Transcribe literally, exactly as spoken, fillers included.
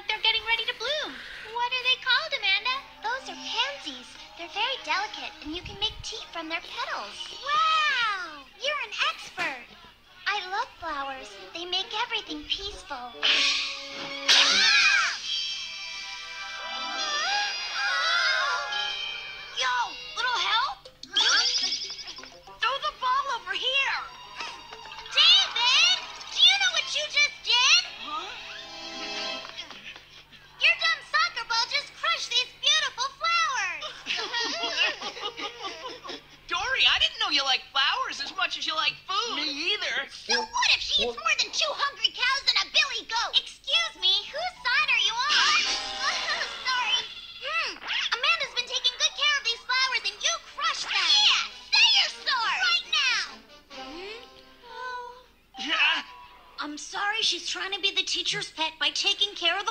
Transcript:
they're getting ready to bloom. What are they called, Amanda? Those are pansies. They're very delicate, and you can make tea from their petals. Wow! You're an expert. I love flowers. They make everything peaceful. Yo, little help? Throw the ball over here. David, do you know what you just did? Huh? Your dumb soccer ball just crushed these beautiful flowers. Dory, I didn't know you like flowers as much as you like food. Me either. So what if she eats more than two hungry cows and a billy goat? Excuse me, whose side are you on? Sorry. Hmm, Amanda's been taking good care of these flowers and you crushed them. Yeah, say you're sorry. Right now. Hmm? Oh. Yeah. I'm sorry she's trying to be the teacher's pet by taking care of the